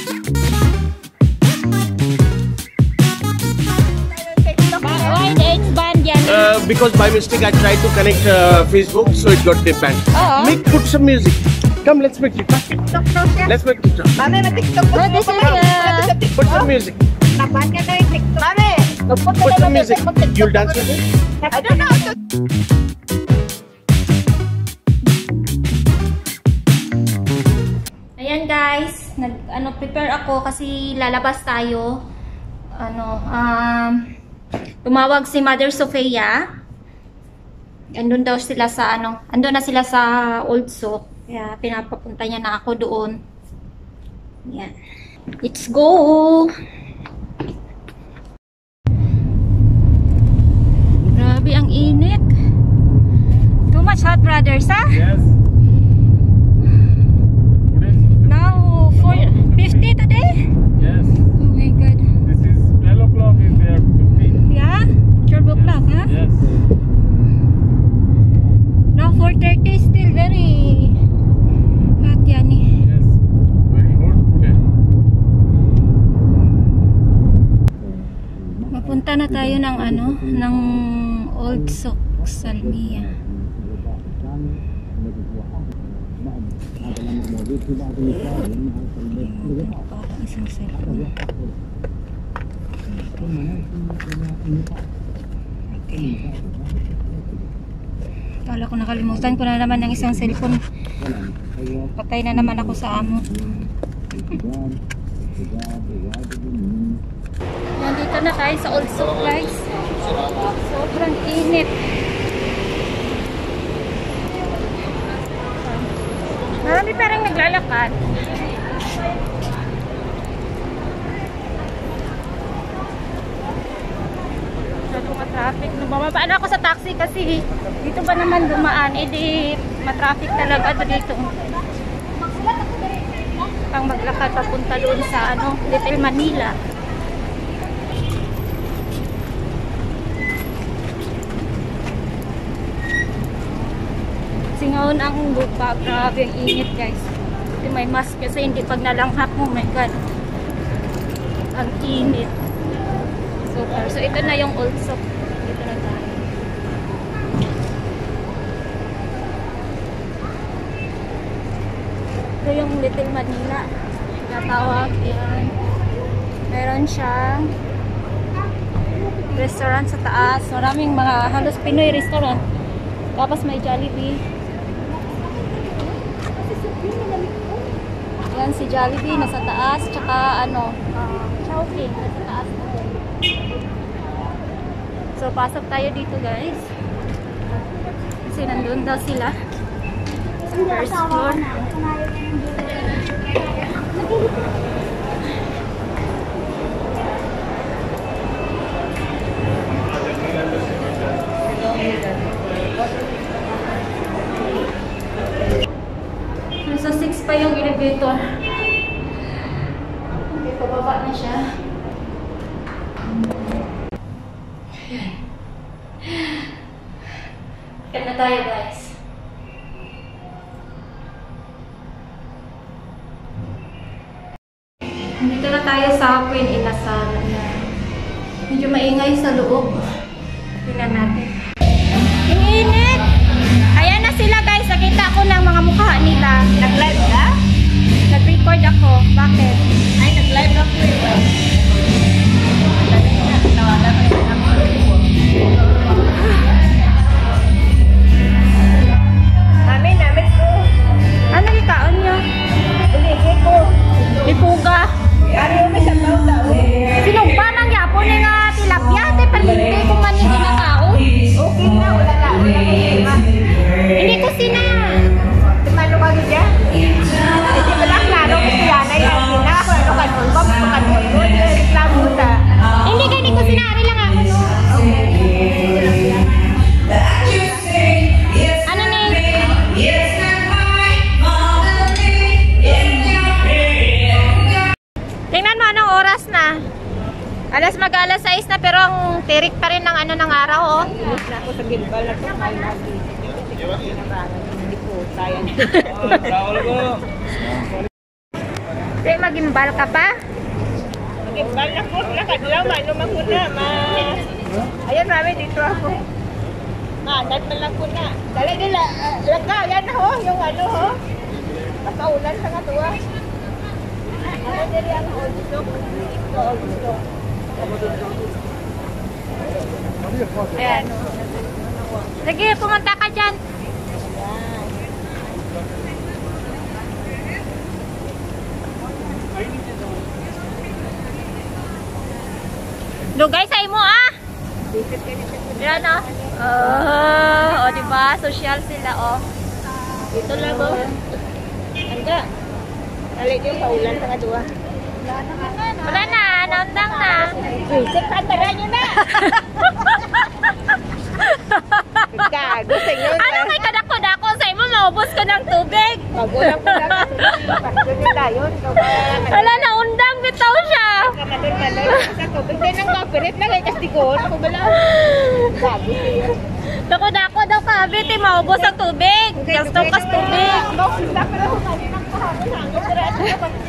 Because by mistake I tried to connect Facebook, so it got banned. Make put some music. Come, let's make TikTok. Let's make TikTok. Put some music. Put some music. You'll dance with it? I don't know. Ayan guys, prepare ako kasi lalabas tayo. Tumawag si Mother Sofia. Andun daw sila sa andun na sila sa Old Souk. Kaya pinapapunta niya na ako doon. Yan. Let's go! Grabe ang init. Too much hot, brothers, ha? Yes. Now, 50 today? Yes. Oh my God. This is 12 o'clock is there, 50. Yeah? 12 o'clock, huh? Yes. Now 4:30 still very hot yan eh. Yes. Very hot today. Mapunta na tayo ng ng Old Souk Salmiya. Parang isang cellphone. Kala ko nakalimutan ko na naman ng isang cellphone. Patay na naman ako sa amo. Nandito na tayo sa Old Souk, guys. Sobrang init. Marami parang naglalakad. Traffic. Bumabaan ako sa taxi kasi dito ba naman dumaan, edi matraffic talaga dito. Pang maglakad papunta doon sa Little Manila. Singaon ang lupa, grabe ang init guys. Hindi may mask kasi hindi pag nalanghap mo, oh my God. Ang init. So ito na yung Old Souk. Dito na tayo. Ito yung Little Manila. Natawag. Yan. Meron siyang restaurant sa taas. Maraming mga halos Pinoy restaurant. Tapos may Jollibee. Yan si Jollibee nasa taas. Tsaka Chowking nasa taas. So, pasok tayo dito guys. Kasi nandun daw sila. Sa first floor. Nasa 6 pa yung elevator. Okay, pababa na siya. Kaya na tayo guys. Dito na tayo sa Queen Inasal. Medyo maingay sa loob. Tingnan natin. Init! Ayan na sila guys. Nakita ko ng mga mukha nila. Nag-live ka? Nag-record ako. Bakit? Ay, nag-live ako eh. Ano ikaon nyo? Lipuga. Sinugba ng yapon nga tilapia. Perminte kung man yung ginakao. Okay na, wala na. Hindi ko sina. Tumalo ka dyan? Hindi ko lang klaro kasi yan ay sina. Ano ka nun? Reklamo ta. Hindi ka, hindi ko sinari lang ako. Ano na tingnan mo anong oras na. Mag-alas 6 na pero ang tirik pa rin ng ng araw oh. Ako sa Gilbal na ito, may lagi. Hindi po, sayang. Di, magimbal ka pa? Magimbal na ko. Lakad lang. Ano man ko na. Ayan, mami, dito ako. Manat man lang ko na. Dali nila. Laga, yan ho. Yung ano ho. Pasaulan sa nga tuwa. Ano diri ang old stock? Old stock. Ayan. Sige, pumunta ka dyan. Lugay sa imo Yan oh, diba? Social sila Ito lang ho. Hangga. Dali yung paulan sa nga tuwa. Wala na, naundang na. Isip tandara nyo na. Gago sa inyo. Ano kay kadako-dako sa imo? Maubos ko ng tubig. Magulang ko lang. Pasyon nyo dayon. Wala na, undang bitaw siya. Kamalay-malay. Sa tubig din ang kapirit na kay kastigon. Ako bala. Gago siya. Dako-dako daw ka, biti, maubos ang tubig. Gastos tubig. Sila pala ko kaninang kahapon. Hanggang sarado na pag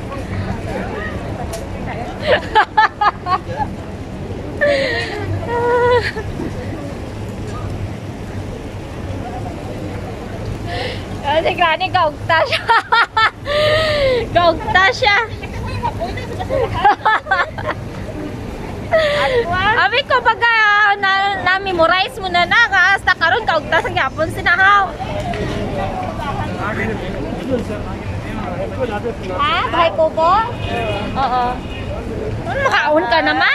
si Granny, gaugta siya. Gaugta siya. Abi ko baga na-memorize mo na hasta karon kaugta sa gyapon sinahaw. Ha? Bahay kubo? Oo. Makaon ka naman?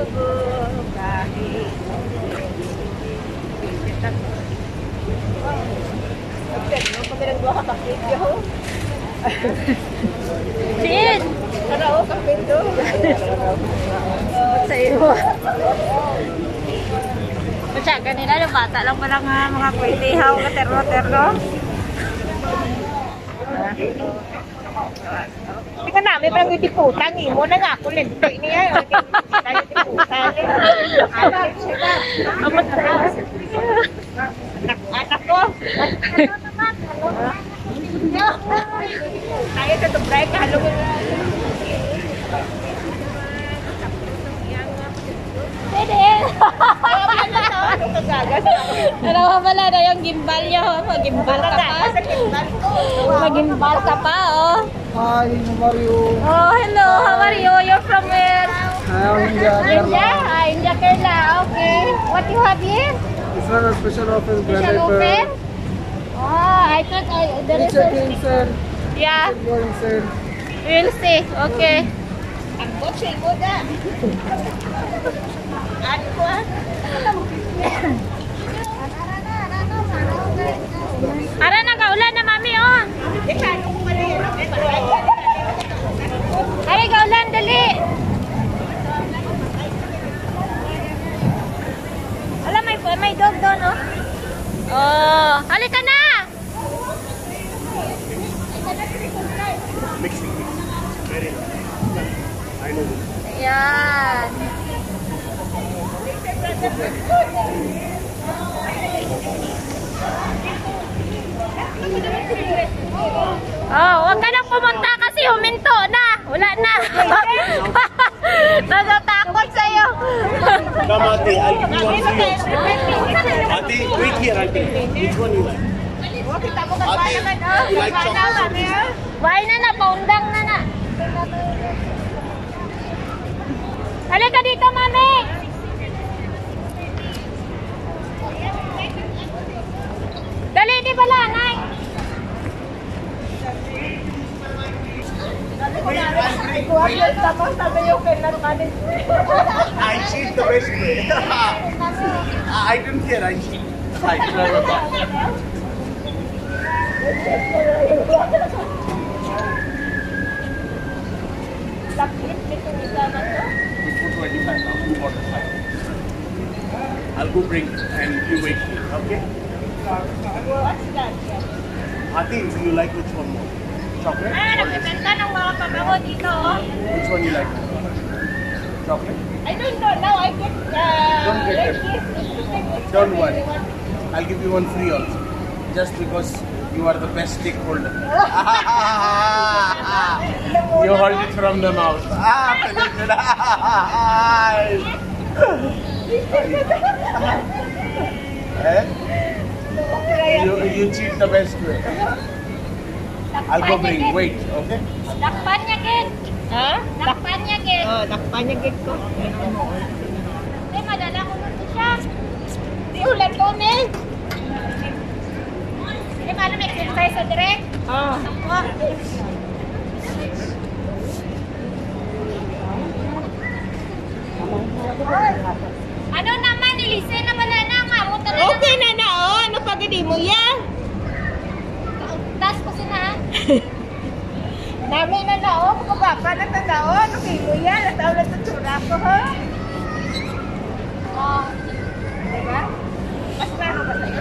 Sin? Karao ka pendo. Sa iyo. Masya, kanina yung bata lang pala nga mga kwitihaw ka terno-terno. Hindi ka namin parang itiputang imo na nga ako lento niya. Anak ko. Tayo sa tubray ka halong. Pwede. Ano ba pala na yung gimbal niya? Mag-gimbal ka pa. Mag-gimbal ka pa, Hi, how are you? Oh, hello. How are you? You're from where? India. India? India, Kerala. Okay. What you have here? This one a special offer. Special open? Oh, I thought there is Check in, sir. Yeah, Go in, sir. we'll see. Okay. Ang botse ko na. Ano ko Ara na gaulan na mami Dekano ko man yan. Ara gaulan dali. Ala may dog doon Oh, halika na. Mixing. Very nice. I know this. Yan. Oh, wag ka nang pumunta kasi huminto na. Wala na. Natatakot sa'yo. Come, Ate. I'll give you one free also. Ate, wait here. I'll take it. Which one you like? Ate, you like chocolate? Why na paundang na. Halika dito, mami. Dali, di ba lanay? I cheat the best way. I didn't hear. I cheat. I I'll go bring and you wait here, okay? Ati, do you like which one more? Chocolate? Nagbibenta ng mga pabango dito, Which one you like? Chocolate? I don't know. Now I get Don't get it. Don't worry. I'll give you one free also. Just because You are the best stakeholder. You hold it from the mouth. You cheat the best way. I'll go bring. Wait, okay? Dakpan niya, Ken. Ha? Dakpan niya, Ken. Oh, dakpan niya gid ko. Hindi, madala ko nito siya. Di ulan ko ni. Hindi, paano may exercise sa direct? Oh. Ano naman, ilise na pala na. Mamo talaga. Okay na na oh. Ano pag hindi mo yan? Tas ko sina. Dami na na oh. Kapapa na na oh. Ano kayo mo yan? Nataw na tutura ko ha. Oh. Diba? Mas klaro ba sa'yo?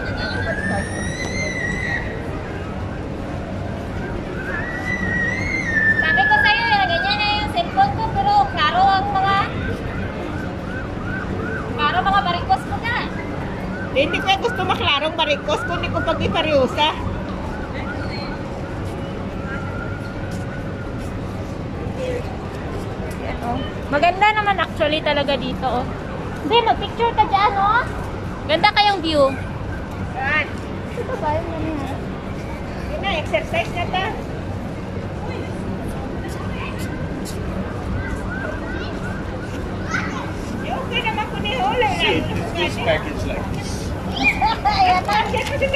Sabi ko sa'yo, ganyan na yung cellphone ko, pero klaro ang mga barikos ko na. Hindi ko gusto maklarong barikos kung hindi ko pag-ipariusa. Maganda naman actually talaga dito, oh. Hindi, mag-picture ka dyan, oh. Ganda kayong view. Yan. Ito ba yung ano, ha? Yun na, exercise na ta. Okay naman ko ni Hula. See, this package like this. Ayan na.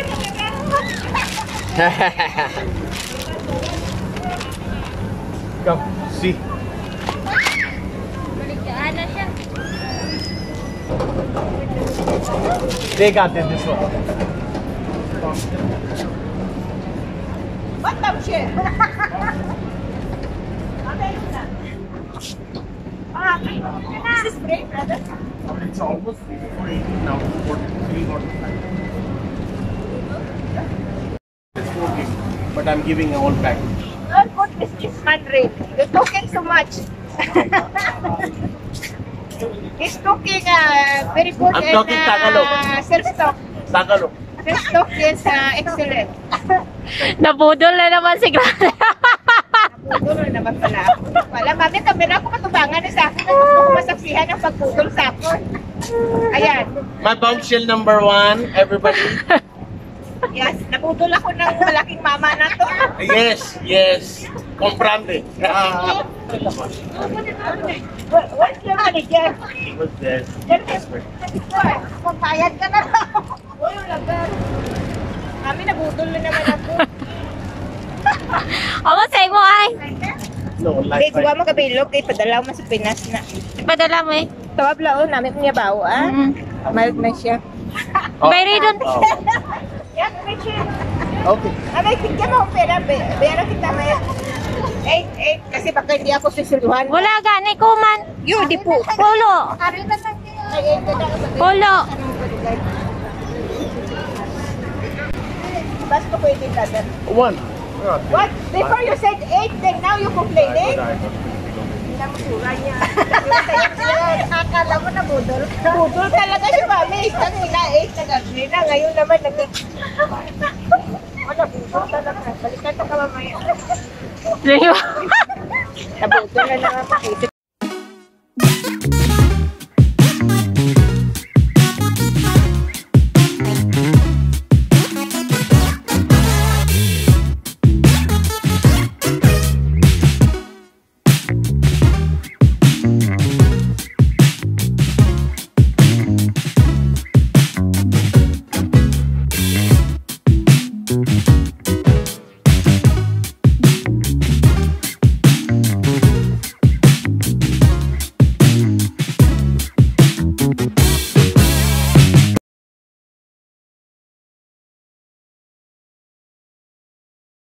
Come, see. Maligyan na siya. They got it, this one. What the shit? This is great, brother. It's almost 480 now, 43, 45. It's 14, but I'm giving a whole package. Oh, goodness, this man, Ray. You're talking so much. He's talking very good I'm talking Tagalog. Self-talk. Tagalog. Self-talk is excellent. Nabudol na naman si Grande. Pudol na naman pala ako. Wala, mami, kamera ko katubangan na sa akin. Gusto ko masaksihan ang pagpudol sa akin. Ayan. My bombshell number 1, everybody. Yes, napudol ako ng malaking mama na to. Yes, yes. Comprende. What's your manager? What's this? Kung bayad ka na lang. Uy, lagar. Mami, nabudol na naman ako. Ako say mo ay. No, Hindi, like diba magabilog kay padalaw mo sa Pinas na. Padala mo eh. Tawab lao, namin niya bawo ah. Mild na siya. Bayri dun. Oh. Yan, Richie. Okay. Ano, tigyan mo ang pera. Bayara kita may 8, kasi baka hindi ako susunduhan. Wala gani ko man. Yo, di po. Polo. Ay, 8 ka na. Polo. Basta pwede ka din. 1. What? Before you said 8, then now you complaining? Hindi na masura niya. Akala mo na budol. Budol talaga siya, mami. Isang nila 8 na gabi na. Ngayon naman wala, budol talaga. Balikan ka mamaya. Diyo. Nabudol na lang ang makisip.